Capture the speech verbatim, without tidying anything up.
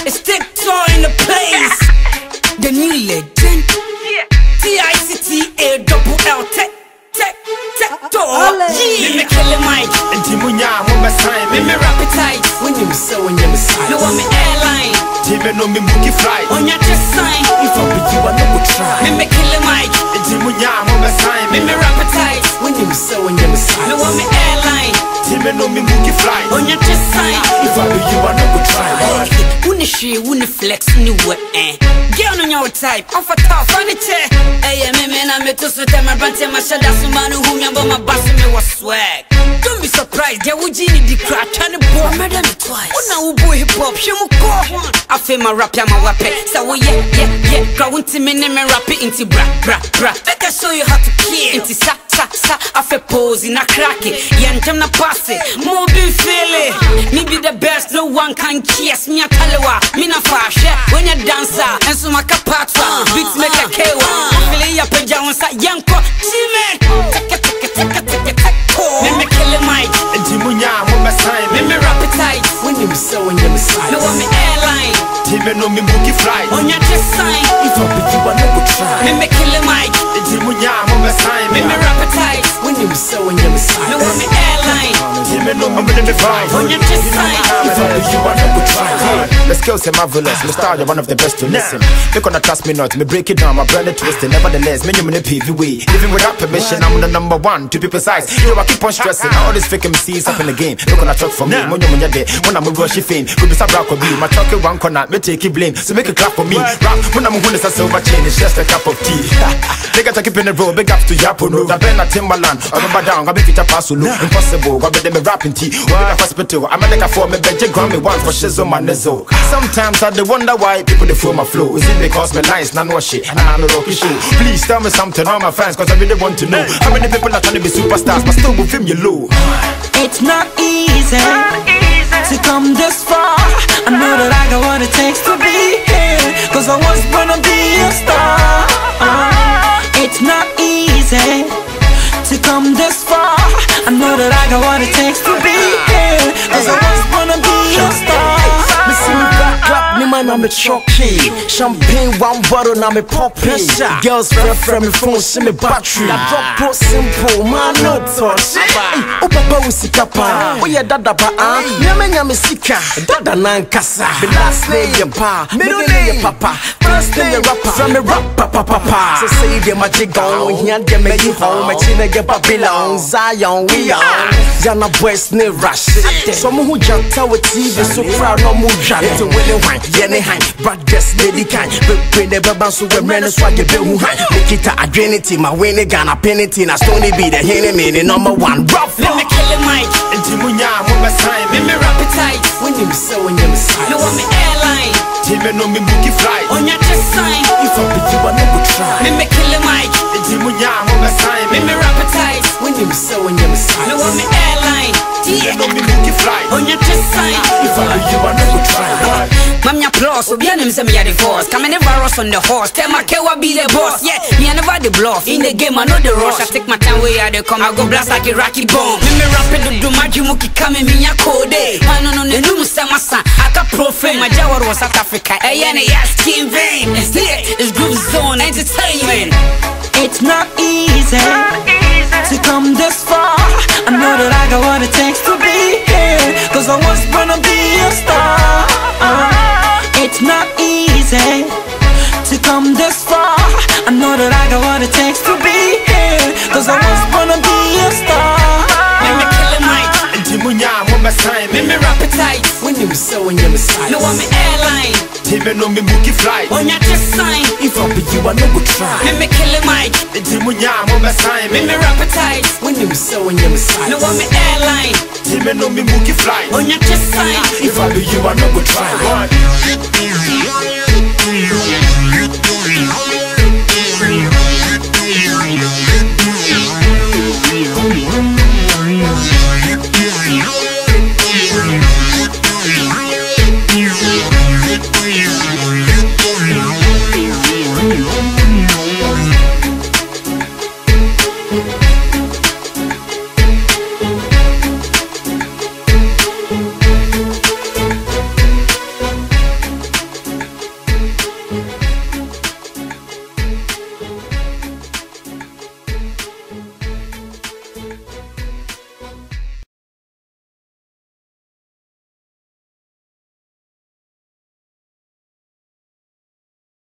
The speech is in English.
It's TikTok in the place. The new legend. T I C T A double L Tech Tech TikTok. Me me kill it Mike. And Timunya mama sign. Me me rap it tight. When you so when you sign. No one me airline. Timu no me bookie fly. On your just sign. If I be you I no go try. Me me kill it Mike. And Timunya mama sign. Me me rap it tight. When you so when you sign. No one me airline. Timu no me bookie fly. On your just sign. If I be you I no go try. Wouldn't she wouldn't flex new what eh? Girl on your type, off a top furniture. Hey, me me na me to so tell my brand my shadow so man who me about my boss me was swag. Don't be surprised, there would you need the crack and the boy murder me twice. Oh now boy hip hop, she mo go. I feel my rap ya my wape. So yeah yeah yeah, crowd to me name me rap it into bra bra bra. Make I show you how to kill. Into sa sa sa, I feel pose in a crack it. Yeah, I'm not pass it. More be feel it. Me be the best, no one can kiss me a talewa. Me na fashion when you dancer. And so my kapatwa, beats make a kewa. Feeling your pajamas at Yanko. See me. Take it, take it, take it, take it, take it. Me me kill it Mike. And Timunya mama sign. Me me rap it tight. When you so when you sign. No one me airline. Timu no me bookie fly. On your just sign. If I be you I no go try. Me me kill it Mike. And Timunya mama sign. Me me rap it tight. When you so when you sign. No one me airline. Timu no me bookie fly. On your just sign. If I be you I no go try. The skills are marvelous. My style you're one of the best to listen. They gonna trust me not. Me break it down, my brand is twisted. Nevertheless, me you me P V way. Even without permission, I'm the number one. To be precise, yo I keep on stressing. All these fake M Cs up in the game. They gonna talk for me. When you when you're there, when I'm a rush fame. Could be some rock or be. My talk it one corner, me take it blame. So make it clap for me. Rap when I'm when it's a silver chain. It's just a cup of tea. They got to keep in the road. Big ups to Yapono. The Ben at Timberland. I remember down. I be fit a pass solo. Impossible. I be them rapping tea. We be a hospital. I'm like a four. Me beg Grammy one for shizzle man nizzle. Sometimes I do wonder why people they feel my flow. Is it because my lines not no shit and I'm a rocky show? Please tell me something, all my fans, cause I really want to know how many people are trying to be superstars, but still will film you low. It's not easy, to come this far. I know that I got what it takes to be here, cause I was born to be a star. uh, It's not easy, to come this far. I know that I got what it takes to be here, cause I was born to be a star. Me man, I'm a chocky. Champagne, one bottle, now me poppy. Girls friend friend me phone, see me battery. I drop pro simple, man, no touch. Oh, papa, we see kapa. Oh, yeah, dada ba ah. Nyame nyame sika, dada nankasa. The last name your pa, middle name your papa. First name your rapper, from me rap papa papa. So say them a jigong, here them me you home. Me chine get Babylon, Zion we on. Jana boys ne rush. So me who janta with T V, so proud no mu jana. To win wine. Yene hang, but just lady kind. But when the baban so we men swag you be who hang. Make it a adrenity, my winning gun a penalty. Na stony be the enemy, the number one rough. Let me kill it Mike. And Timunya mama sign. Me me rap it tight. When you so when you sign. No one me airline. Timu no me bookie fly. On your just sign. If I be you I no go try. Me me kill it Mike. And Timunya mama sign. Me me rap it tight. When you so when you sign. No one me airline. Timu no me bookie fly. On your just sign. If I be you I no go try. Mammy applause, so be an M me a divorce. Come in the virus on the horse. Tell my K be the boss. Yeah, me I never the bluff. In the game, I know the rush. I take my time where I come. I go blast like a rocky bomb. Me me rap it, do my jimuki coming me a code. I know no no no say my son. I got profane. My Jawar was South Africa. Hey, and I skin vein. It's here, it's Groove Zone Entertainment. It's not easy, to come this far. I know that I got what it takes to be here, cause I was born to be a star. uh, It's not easy, to come this far. I know that I got what it takes to be here, cause I was born to be a star. Me me kill it Mike. And Timunya mama sign. Me me rap it tight. When you so when you sign. No one me airline. Timu no me bookie fly. On your just sign. If I be you I no go try. Me me kill it Mike. And Timunya mama sign. Me me rap it tight. When you so when you sign. No one me airline. Timu no me bookie fly. On your just sign. If I be you I no go try.